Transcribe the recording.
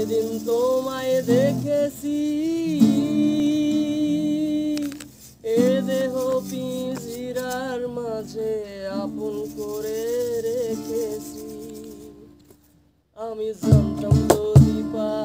যেদিন তোমায় দেখেছি এ দেহ পিঞ্জিরার মাঝে আপন করে রেখেছি। আমি জানতাম যদি